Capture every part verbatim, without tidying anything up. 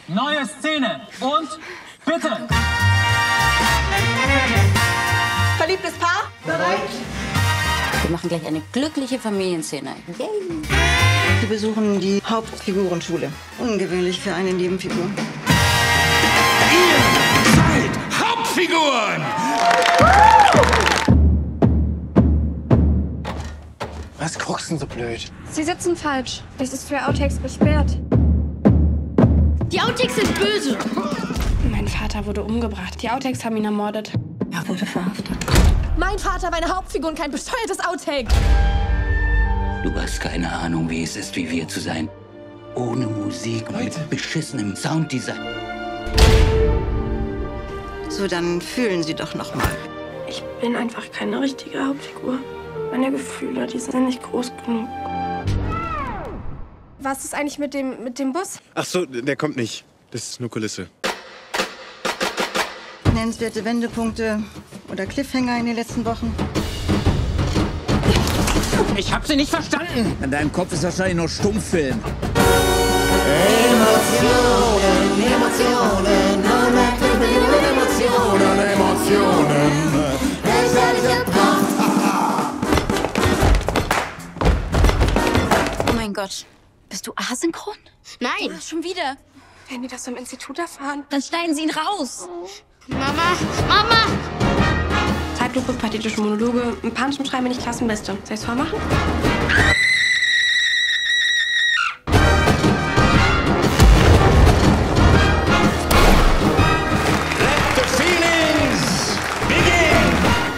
Neue Szene. Und bitte. Verliebtes Paar? Bereit? Wir machen gleich eine glückliche Familienszene. Yay. Sie besuchen die Hauptfigurenschule. Ungewöhnlich für eine Nebenfigur. Ihr seid Hauptfiguren! Was guckst du denn so blöd? Sie sitzen falsch. Das ist für Outtakes gesperrt. Die Outtakes sind böse. Mein Vater wurde umgebracht. Die Outtakes haben ihn ermordet. Er wurde verhaftet. Mein Vater war eine Hauptfigur und kein bescheuertes Outtake. Du hast keine Ahnung, wie es ist, wie wir zu sein. Ohne Musik und mit beschissenem Sounddesign. So, dann fühlen Sie doch noch mal. Ich bin einfach keine richtige Hauptfigur. Meine Gefühle, die sind nicht groß genug. Was ist eigentlich mit dem, mit dem Bus? Ach so, der kommt nicht. Das ist nur Kulisse. Nennenswerte Wendepunkte oder Cliffhanger in den letzten Wochen. Ich hab sie nicht verstanden. An deinem Kopf ist wahrscheinlich nur Stummfilm. Emotionen, Emotionen, Emotionen, Emotionen. Lächerliche Pracht. Oh mein Gott. Bist du asynchron? Nein. Oh, schon wieder. Werden die das im Institut erfahren? Dann schneiden sie ihn raus. Mama, Mama! Zeitlupe, pathetische Monologe, ein paar zum Schreiben, wenn ich Klassenbeste. Soll ich's vormachen? Let the feelings begin!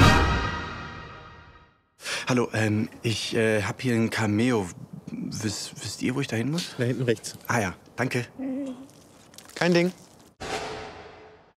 Hallo, ähm, ich äh, hab hier ein Cameo. Wiss, wisst ihr, wo ich da hin muss? Da hinten rechts. Ah ja, danke. Kein Ding.